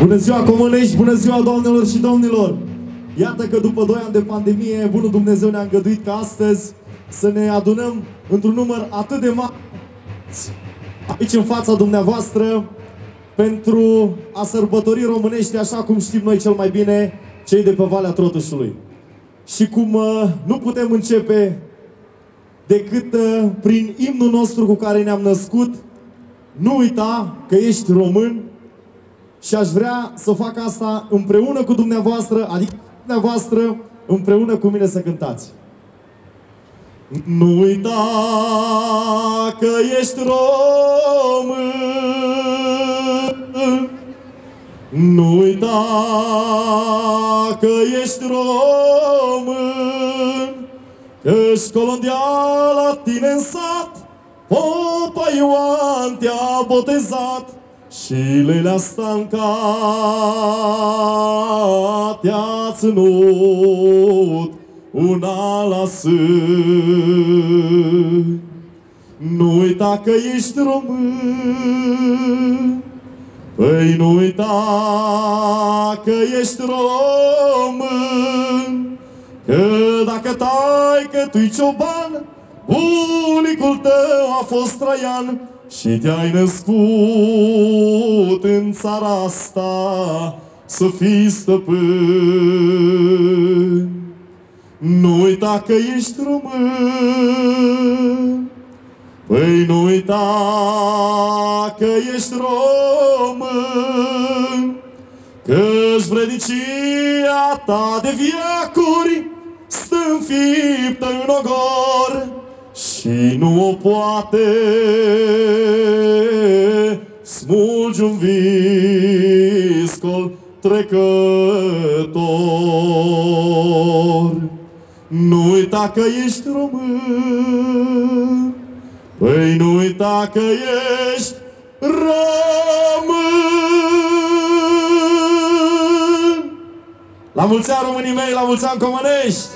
Bună ziua, Comănești! Bună ziua, doamnelor și domnilor! Iată că după 2 ani de pandemie, bunul Dumnezeu ne-a îngăduit ca astăzi să ne adunăm într-un număr atât de mare aici în fața dumneavoastră pentru a sărbători românești așa cum știm noi cel mai bine, cei de pe Valea Trotușului. Și cum nu putem începe decât prin imnul nostru cu care ne-am născut, nu uita că ești român. Și aș vrea să fac asta împreună cu dumneavoastră, adică dumneavoastră împreună cu mine să cântați. Nu uita că ești român, nu uita că ești român, că-și colondia la tine în sat, Popa Ioan te-a botezat și Lelea Stanca te-a ținut una la sân. Nu uita că ești român, păi nu uita că ești român, că dacă taică tu-i cioban, bunicul tău a fost Traian și te-ai născut în țara asta să fii stăpân. Nu uita că ești român, păi nu uita că ești român, că-și vrednicia ta de viacuri stă înfiptă în ogor și nu o poate smulge un viscol trecător. Nu uita că ești român, păi nu uita că ești român. La mulți ani, românii mei, la mulți ani, Comănești!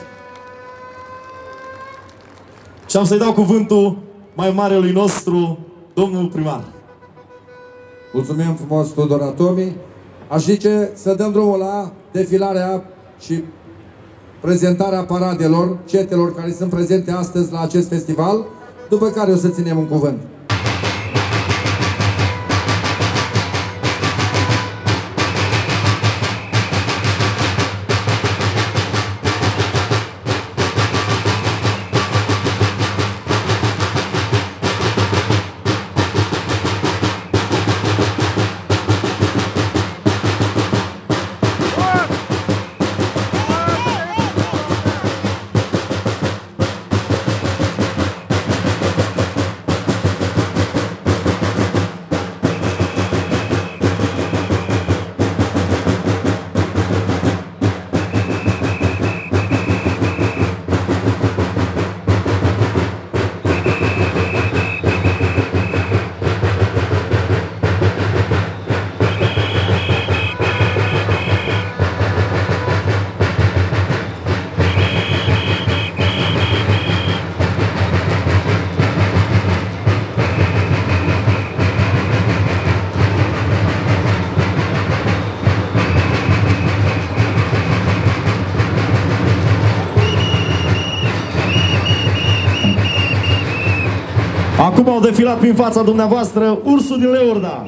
Și am să-i dau cuvântul mai marelui nostru, domnul primar. Mulțumim frumos, Tudor Atomi. Aș zice să dăm drumul la defilarea și prezentarea paradelor, cetelor care sunt prezente astăzi la acest festival, după care o să ținem un cuvânt. Acum au defilat prin fața dumneavoastră ursul din Leurda.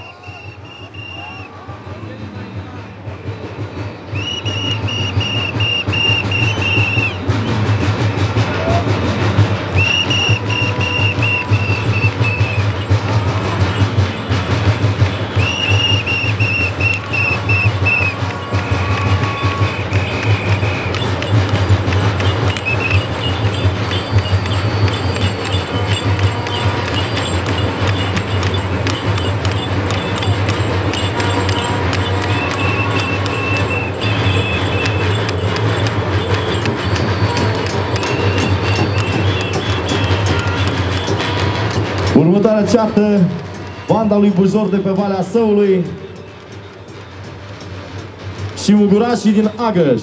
Următoarea ceată, banda lui Bujor de pe Valea Săului și Mugurașii din Agăș.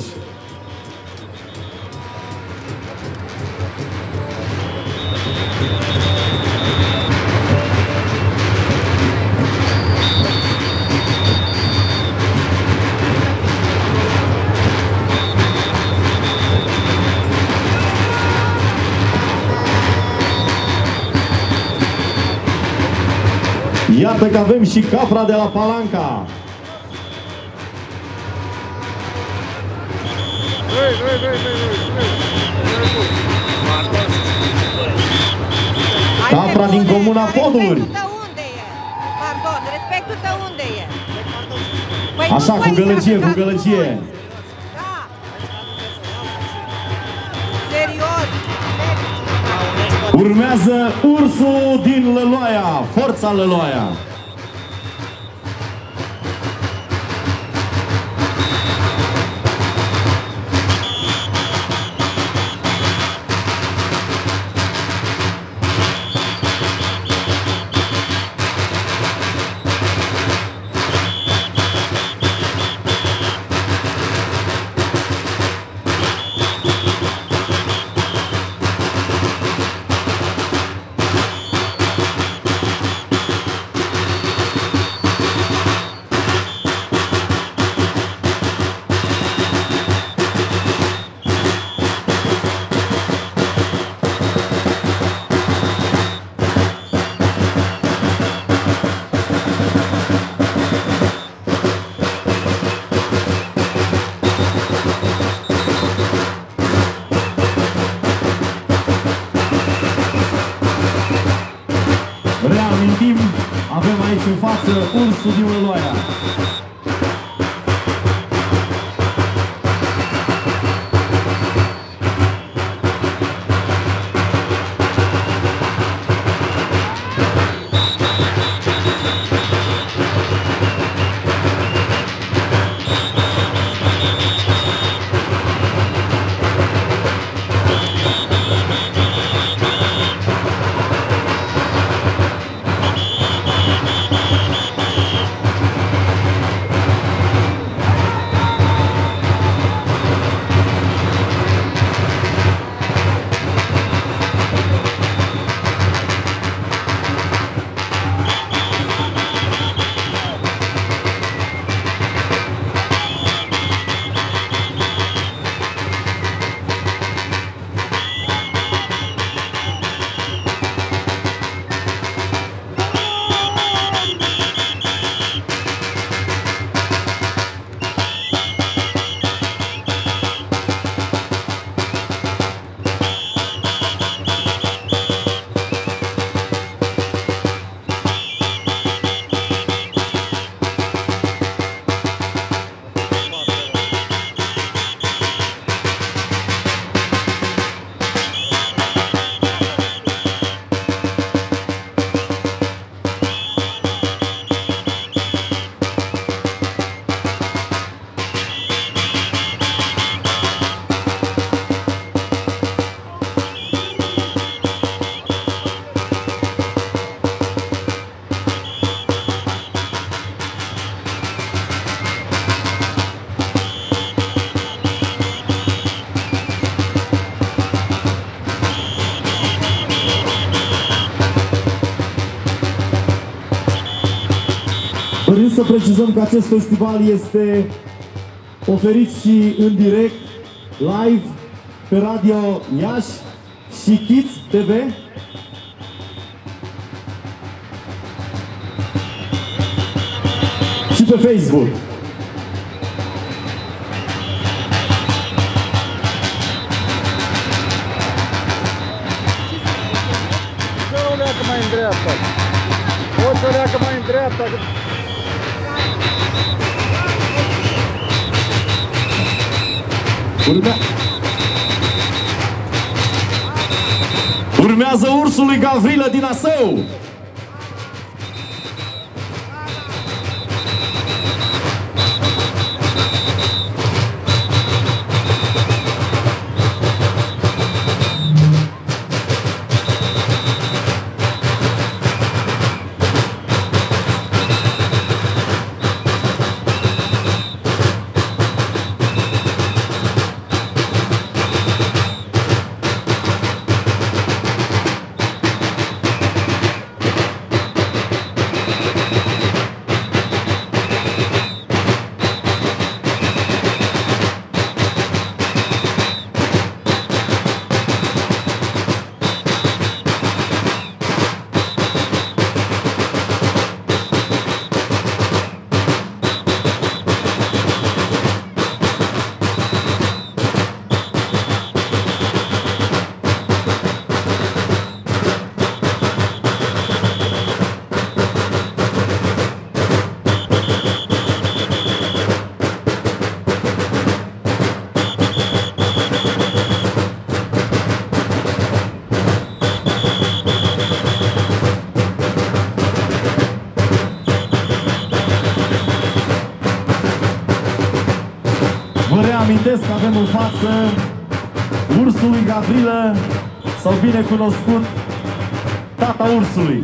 Iată că avem și capra de la Palanca. Capra din comuna Poduri. Pardon, respectul tău unde e? Așa, cu gălăgie, cu gălăgie. Da. Serios. Urmează ursul din Lăloaia, Forța Lăloaia. Reamintim, avem aici în față ursul din Lăloaia. Dorim să precizăm că acest festival este oferit și în direct, live, pe Radio Iași și Kids TV. Și pe Facebook. O leacă mai în dreapta. O leacă mai în dreapta. Urmează ursul lui Gavrilă din Asău. Reamintesc că avem în față ursul lui Gavrilă, sau bine cunoscut, tata ursului.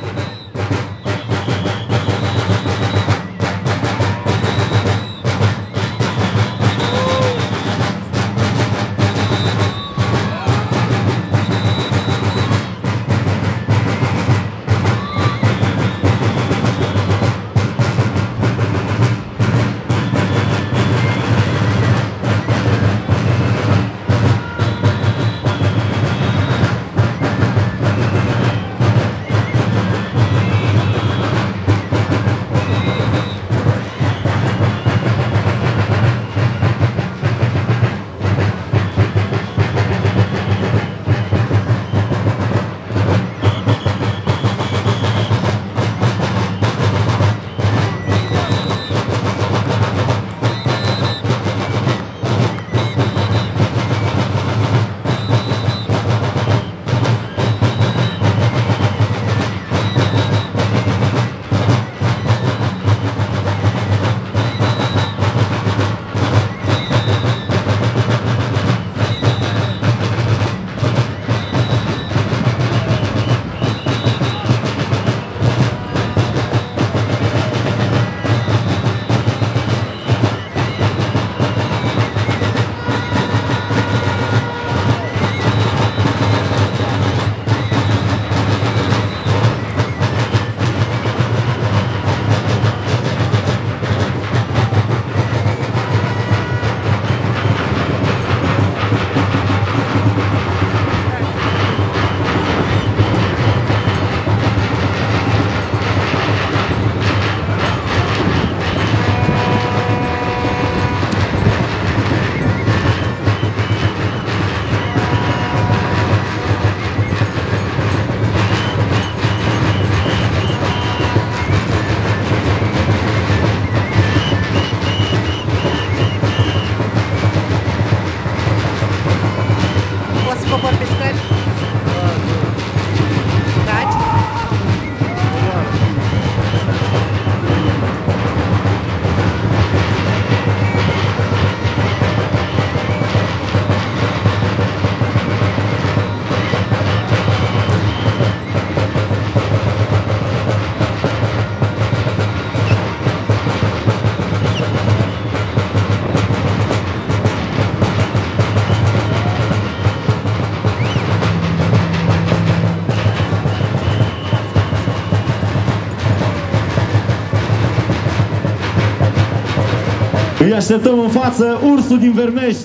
Îi așteptăm în față ursul din Vermești.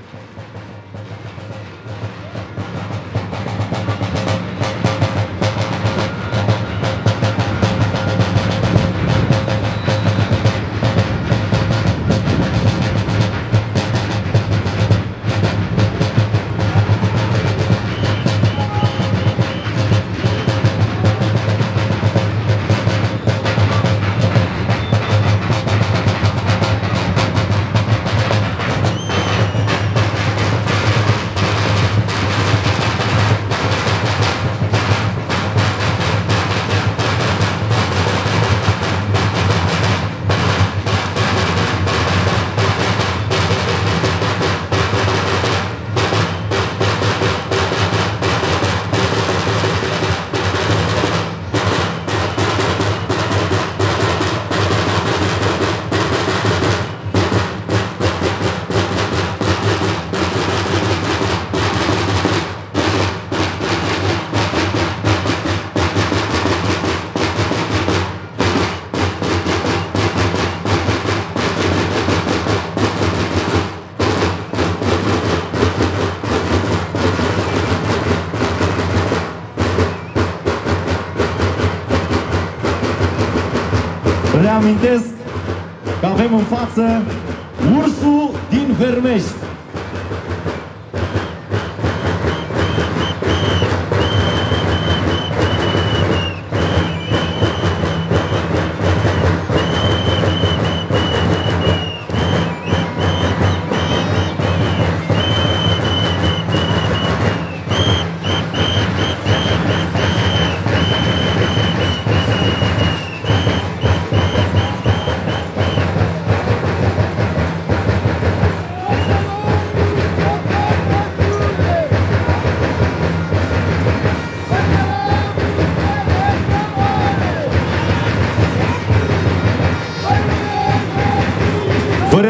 Reamintesc că avem în față ursul din Vermești.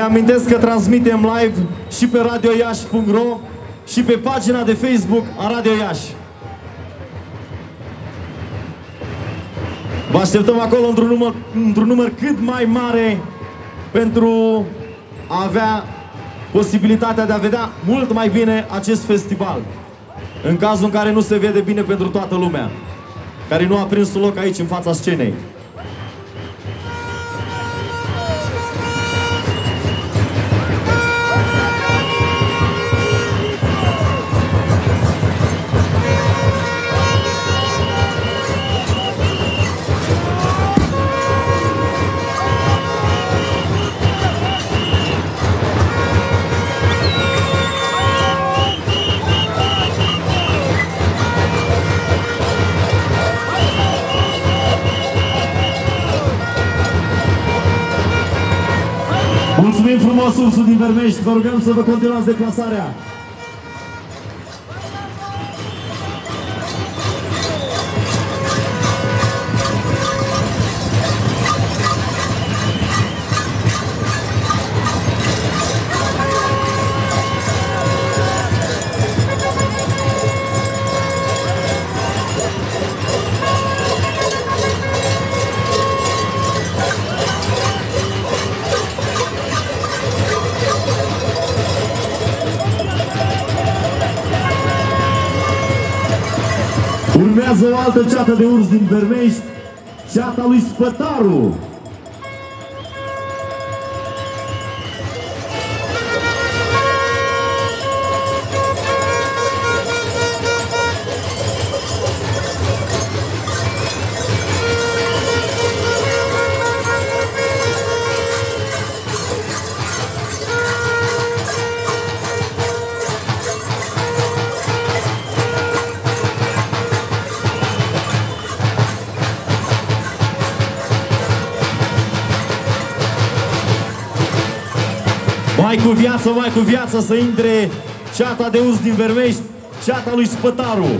reamintesc că transmitem live și pe radioiași.ro și pe pagina de Facebook a Radio Iași. Vă așteptăm acolo într-un număr cât mai mare pentru a avea posibilitatea de a vedea mult mai bine acest festival. În cazul în care nu se vede bine pentru toată lumea, care nu a prins un loc aici în fața scenei. Mulțumim frumos, Ursul din Vermești, vă rugăm să vă continuați deplasarea. Urmează o altă ceată de urs din Vermești, ceata lui Spătaru. Mai cu viață să intre ceata de urs din Vermești, ceata lui Spătaru.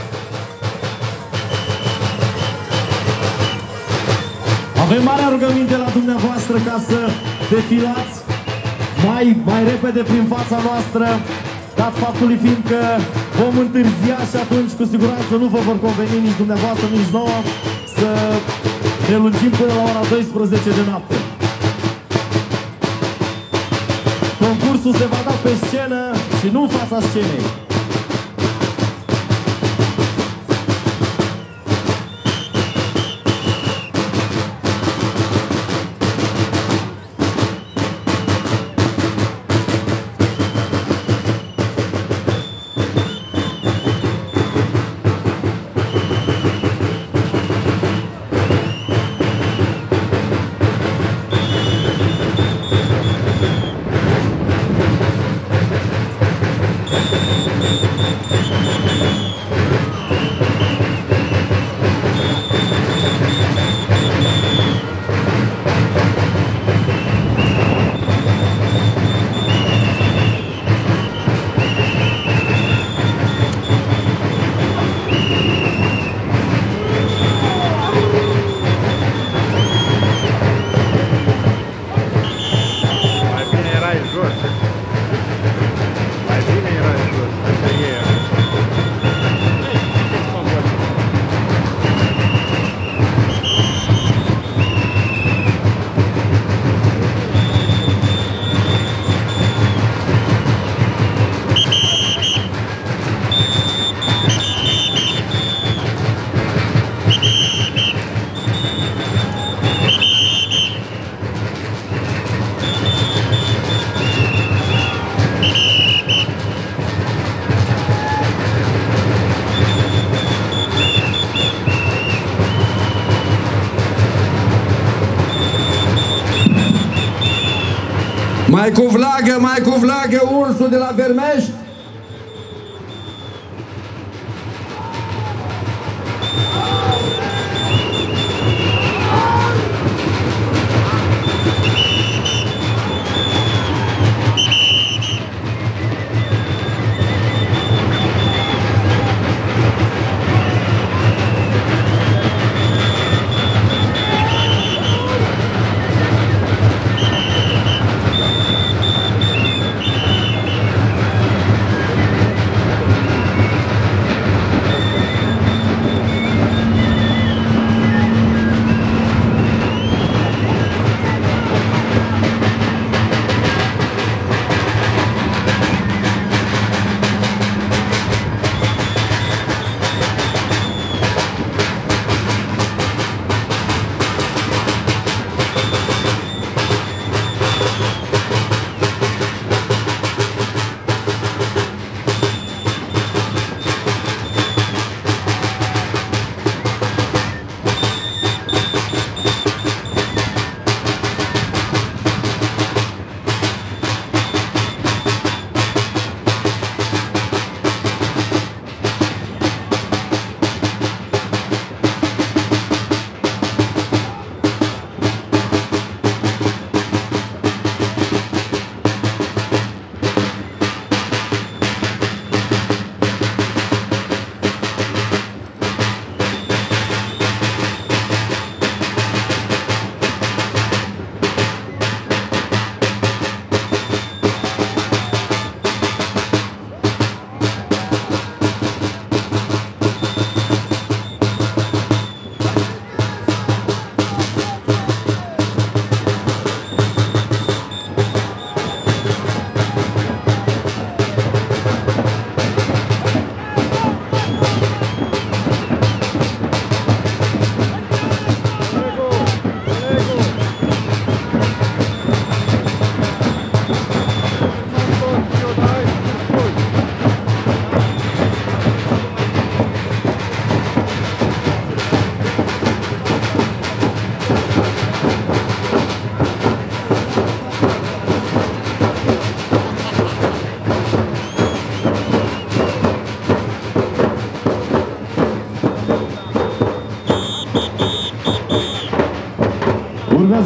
Avem marea rugăminte la dumneavoastră ca să defilați mai repede prin fața noastră, dat faptului fiind că vom întârzia și atunci cu siguranță nu vă vor conveni nici dumneavoastră, nici nouă să ne lungim până la ora 12 de noapte. Concursul se va da pe scenă și nu în fața scenei. Mai cu vlagă, ursul de la Vermești.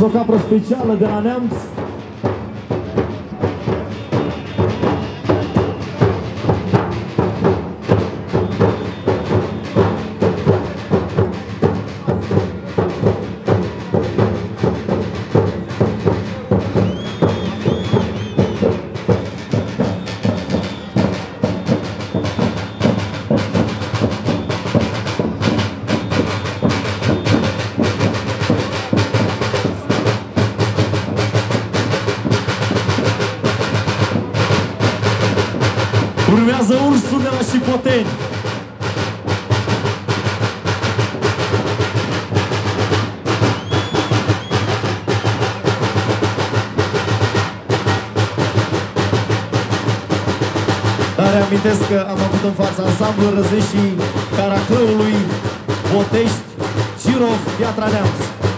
Urmează o capră specială de la Neamț. Urmează ursul de la Șipoteni. Dar reamintesc că am avut în fața ansamblu Răzeșii Caraclăului, Botești, Cirov, Piatra Neamț.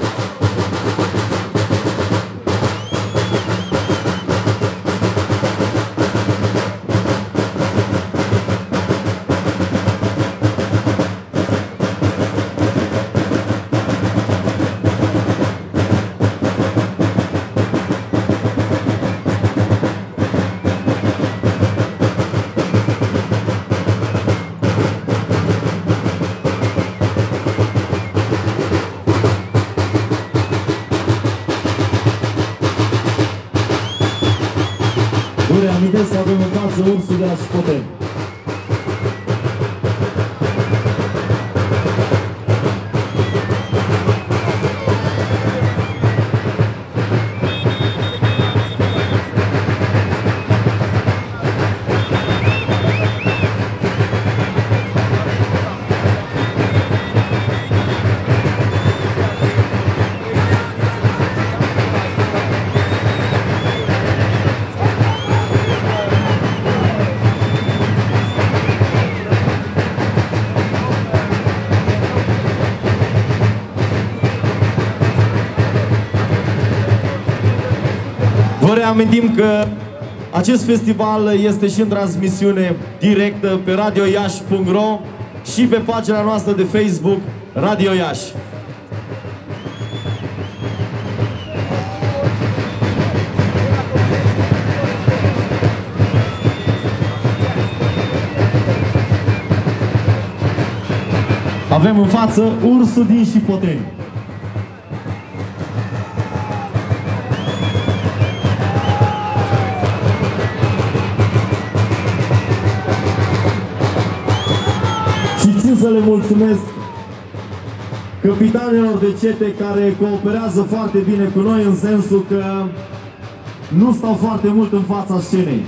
Vă reamintesc să avem în față ursul de la Șipoteni. Vă reamintim că acest festival este și în transmisiune directă pe radioiași.ro și pe pagina noastră de Facebook Radio Iași. Avem în față ursul din Șipoteni. Și țin să le mulțumesc capitanilor de cete care cooperează foarte bine cu noi, în sensul că nu stau foarte mult în fața scenei.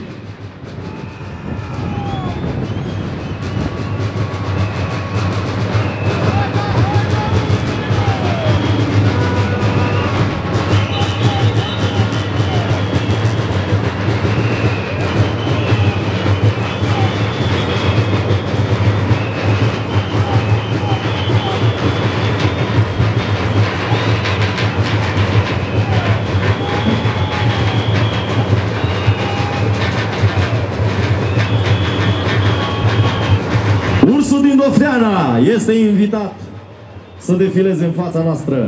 Ursul din Dofteana este invitat să defileze în fața noastră.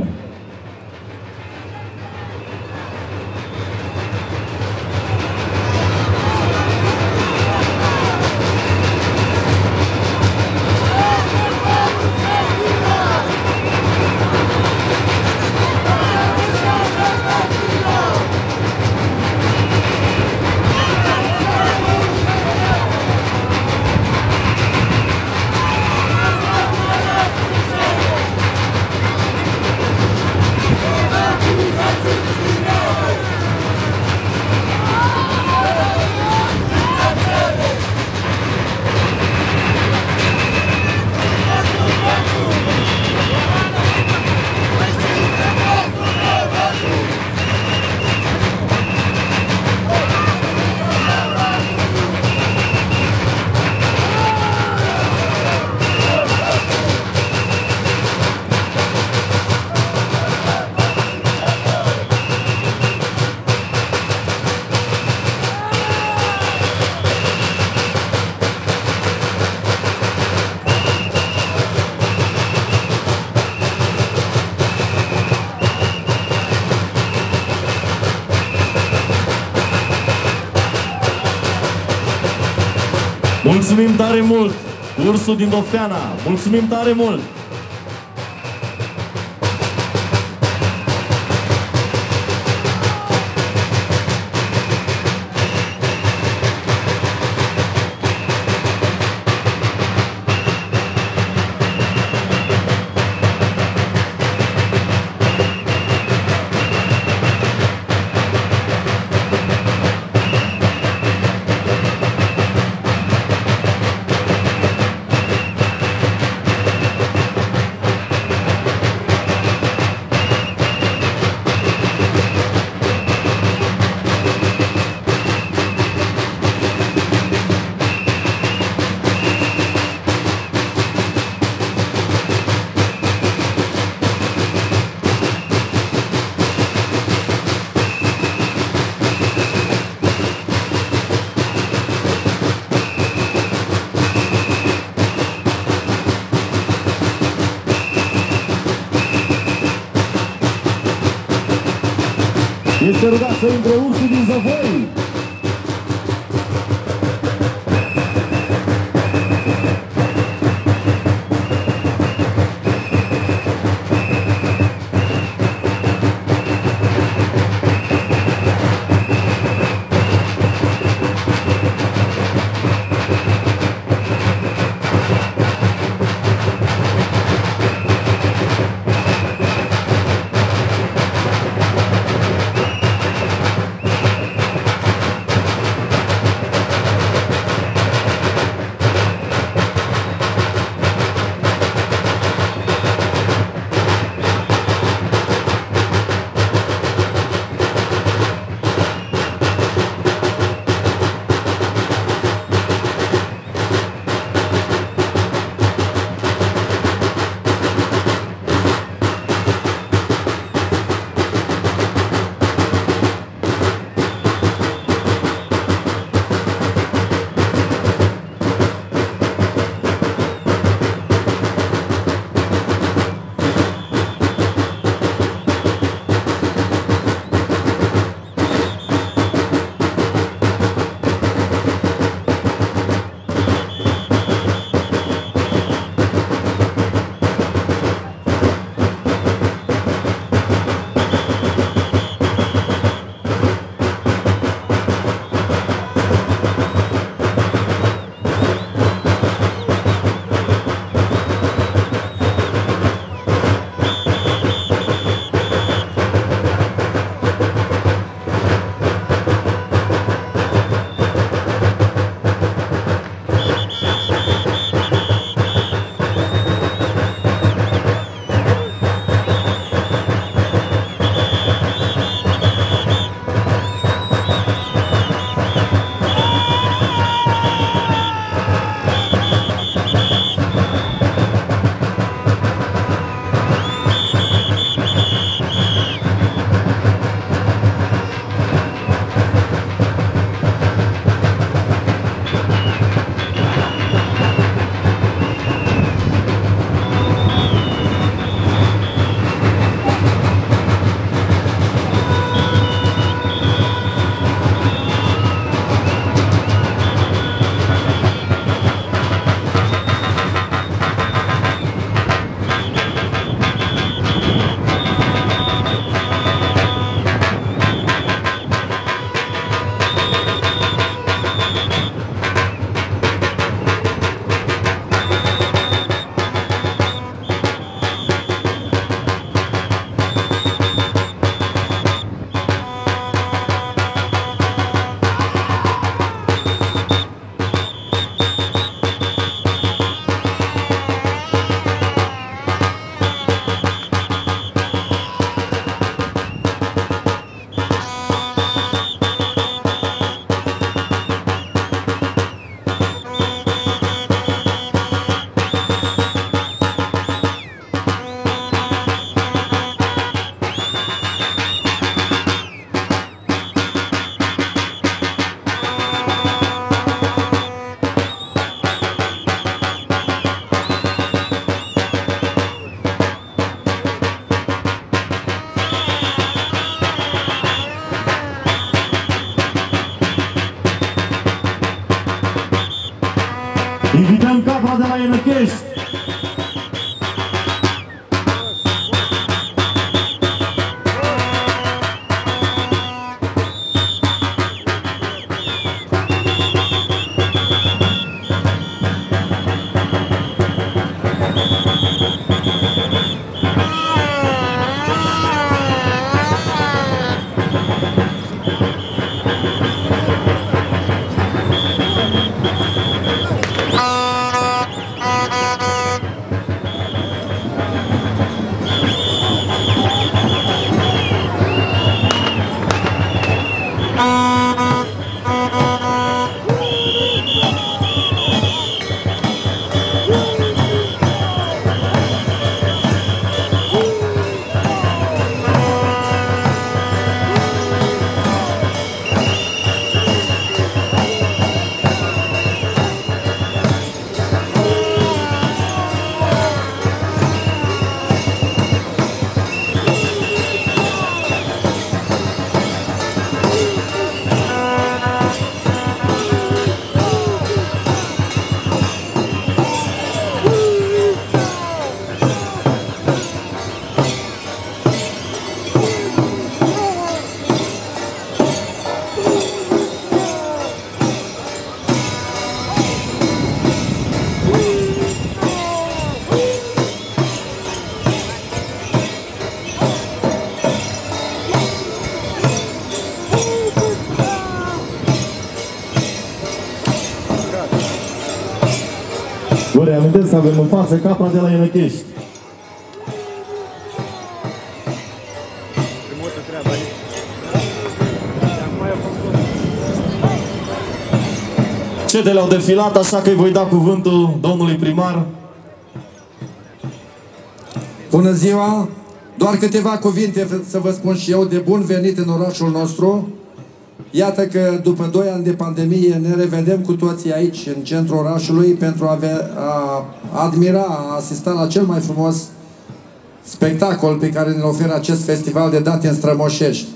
Mulțumim tare mult! Ursul din Dofteana, mulțumim tare mult! Este rugat să intre ursul din Zăvoi. Invităm Capra de la Ienăchești. Vă reamintesc să avem în față Capra de la Ienăchești. Cetele au defilat, așa că îi voi da cuvântul domnului primar. Bună ziua! Doar câteva cuvinte să vă spun și eu de bun venit în orașul nostru. Iată că după 2 ani de pandemie ne revedem cu toții aici, în centrul orașului, pentru a admira, a asista la cel mai frumos spectacol pe care ne oferă acest festival de date în Strămoșești.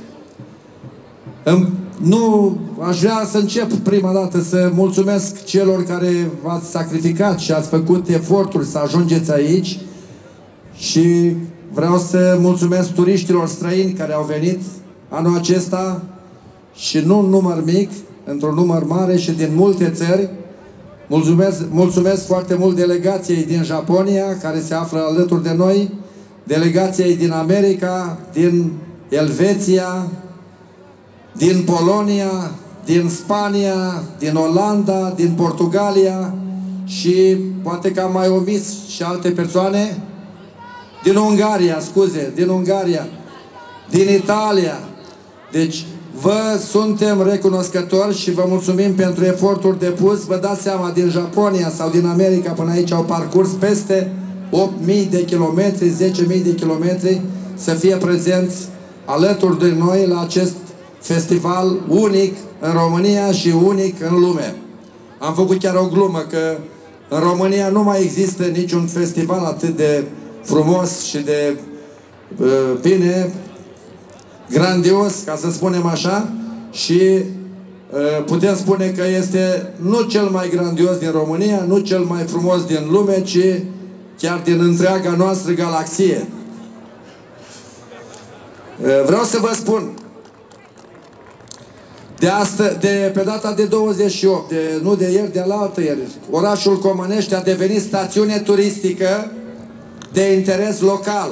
Nu aș vrea să încep prima dată să mulțumesc celor care v-ați sacrificat și ați făcut eforturi să ajungeți aici și vreau să mulțumesc turiștilor străini care au venit anul acesta și nu un număr mic, într-un număr mare și din multe țări. Mulțumesc foarte mult delegației din Japonia, care se află alături de noi, delegației din America, din Elveția, din Polonia, din Spania, din Olanda, din Portugalia și poate că am mai omis și alte persoane, din Ungaria, scuze, din Ungaria, din Italia. Deci vă suntem recunoscători și vă mulțumim pentru efortul depus. Vă dați seama, din Japonia sau din America până aici au parcurs peste 8.000 de kilometri, 10.000 de kilometri să fie prezenți alături de noi la acest festival unic în România și unic în lume. Am făcut chiar o glumă că în România nu mai există niciun festival atât de frumos și de bine, grandios, ca să spunem așa, și putem spune că este nu cel mai grandios din România, nu cel mai frumos din lume, ci chiar din întreaga noastră galaxie. Vreau să vă spun, pe data de 28, nu de ieri, de alaltă ieri, orașul Comănești a devenit stațiune turistică de interes local.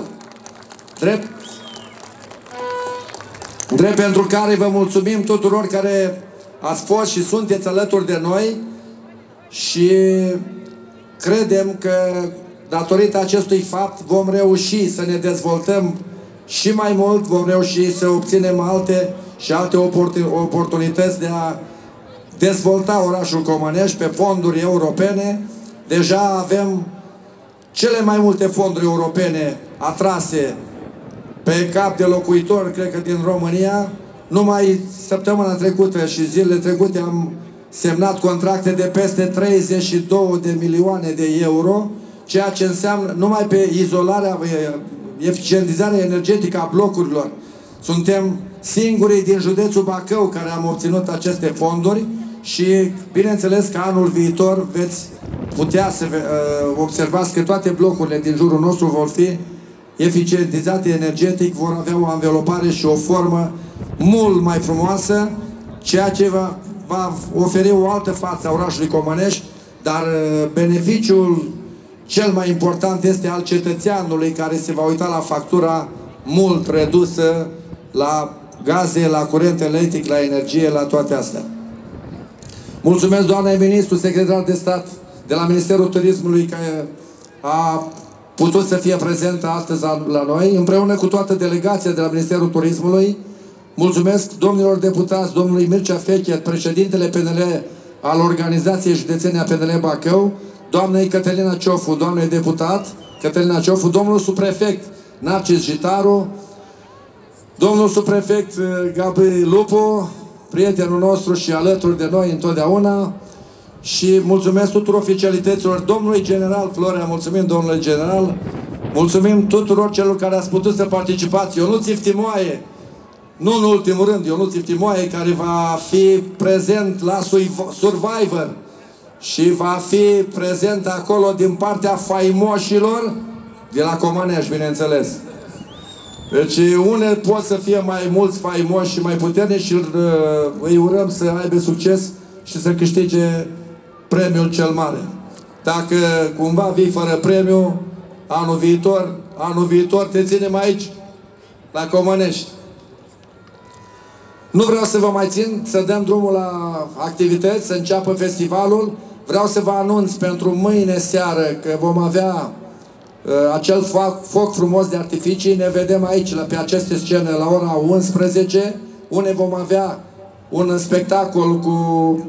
Drept pentru care vă mulțumim tuturor care ați fost și sunteți alături de noi și credem că datorită acestui fapt vom reuși să ne dezvoltăm și mai mult, vom reuși să obținem alte oportunități de a dezvolta orașul Comănești pe fonduri europene. Deja avem cele mai multe fonduri europene atrase pe cap de locuitor, cred că din România. Numai săptămâna trecută și zilele trecute am semnat contracte de peste 32 de milioane de euro, ceea ce înseamnă numai pe izolarea, eficientizarea energetică a blocurilor. Suntem singurii din județul Bacău care am obținut aceste fonduri și bineînțeles că anul viitor veți putea să observați că toate blocurile din jurul nostru vor fi eficientizate energetic, vor avea o anvelopare și o formă mult mai frumoasă, ceea ce va oferi o altă față a orașului Comănești, dar beneficiul cel mai important este al cetățeanului care se va uita la factura mult redusă, la gaze, la curent electric, la energie, la toate astea. Mulțumesc doamnei ministru, secretar de stat de la Ministerul Turismului, care a putut să fie prezentă astăzi la noi, împreună cu toată delegația de la Ministerul Turismului. Mulțumesc domnilor deputați, domnului Mircea Fechet, președintele PNL al Organizației Județene a PNL Bacău, doamnei Cătălina Ciofu, doamnei deputat Cătălina Ciofu, domnul subprefect Narcis Gitaru, domnul subprefect Gabi Lupu, prietenul nostru și alături de noi întotdeauna, și mulțumesc tuturor oficialităților, domnului general Florea, mulțumim domnule general, mulțumim tuturor celor care ați putut să participați. Ionuț Iftimoae, nu în ultimul rând, Ionuț Iftimoae, care va fi prezent la Survivor și va fi prezent acolo din partea faimoșilor de la Comănești, bineînțeles. Deci unele pot să fie mai mulți faimoși și mai puternici și îi urăm să aibă succes și să câștige premiul cel mare. Dacă cumva vii fără premiu, anul viitor te ținem aici, la Comănești. Nu vreau să vă mai țin, să dăm drumul la activități, să înceapă festivalul. Vreau să vă anunț pentru mâine seară că vom avea acel foc frumos de artificii. Ne vedem aici, pe aceste scene, la ora 11, unde vom avea un spectacol cu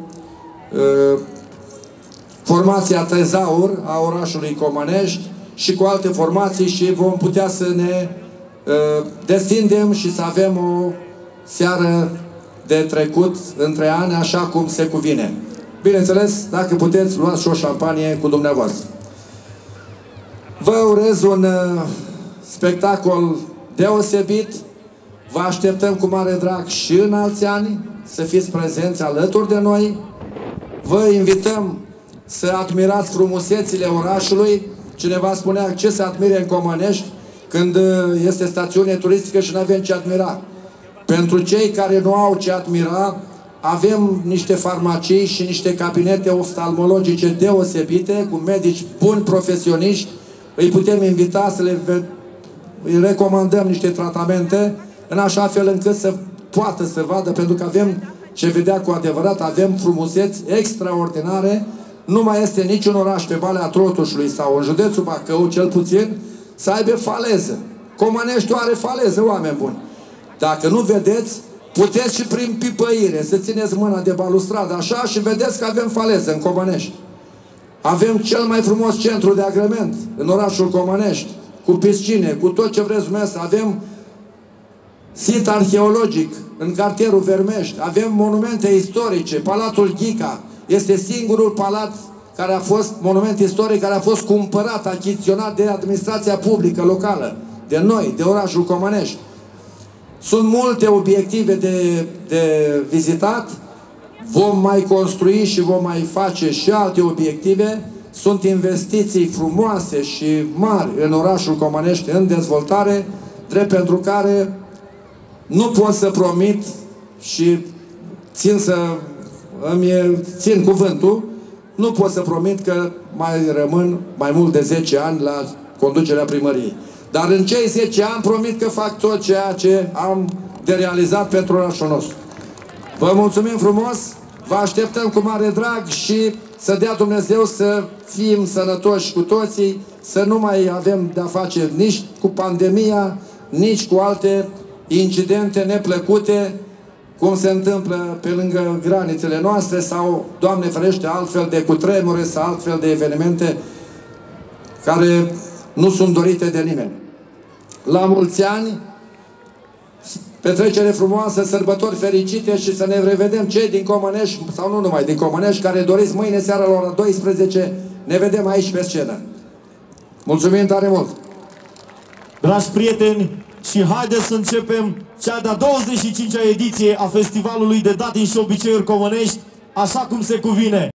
formația Tezaur a orașului Comănești și cu alte formații și vom putea să ne destindem și să avem o seară de trecut între ani, așa cum se cuvine. Bineînțeles, dacă puteți, luați și o șampanie cu dumneavoastră. Vă urez un spectacol deosebit. Vă așteptăm cu mare drag și în alți ani să fiți prezenți alături de noi. Vă invităm să admirați frumusețile orașului. Cineva spunea ce să admire în Comănești când este stațiune turistică și nu avem ce admira. Pentru cei care nu au ce admira, avem niște farmacii și niște cabinete oftalmologice deosebite, cu medici buni profesioniști. Îi putem invita să îi recomandăm niște tratamente, în așa fel încât să poată să vadă, pentru că avem ce vedea cu adevărat, avem frumuseți extraordinare. Nu mai este niciun oraș pe Valea Trotușului sau în județul Bacău, cel puțin, să aibă faleză. Comăneștiul are faleză, oameni buni. Dacă nu vedeți, puteți și prin pipăire să țineți mâna de balustradă așa și vedeți că avem faleză în Comănești. Avem cel mai frumos centru de agrement în orașul Comănești, cu piscine, cu tot ce vreți dumneavoastră. Avem sit arheologic în cartierul Vermești, avem monumente istorice. Palatul Ghica este singurul palat care a fost, monument istoric, care a fost cumpărat, achiziționat de administrația publică locală, de noi, de orașul Comănești. Sunt multe obiective de vizitat. Vom mai construi și vom mai face și alte obiective. Sunt investiții frumoase și mari în orașul Comănești, în dezvoltare, drept pentru care nu pot să promit și țin cuvântul, nu pot să promit că mai rămân mai mult de 10 ani la conducerea primăriei. Dar în cei 10 ani promit că fac tot ceea ce am de realizat pentru orașul nostru. Vă mulțumim frumos, vă așteptăm cu mare drag și să dea Dumnezeu să fim sănătoși cu toții, să nu mai avem de-a face nici cu pandemia, nici cu alte incidente neplăcute, cum se întâmplă pe lângă granițele noastre sau, Doamne ferește, altfel de cutremure sau altfel de evenimente care nu sunt dorite de nimeni. La mulți ani, petrecere frumoasă, sărbători fericite și să ne revedem cei din Comănești, sau nu numai din Comănești, care doriți mâine seara la ora 12, ne vedem aici pe scenă. Mulțumim tare mult! Dragi prieteni, și haideți să începem cea de-a 25-a ediție a festivalului de datin și obiceiuri Comănești, așa cum se cuvine.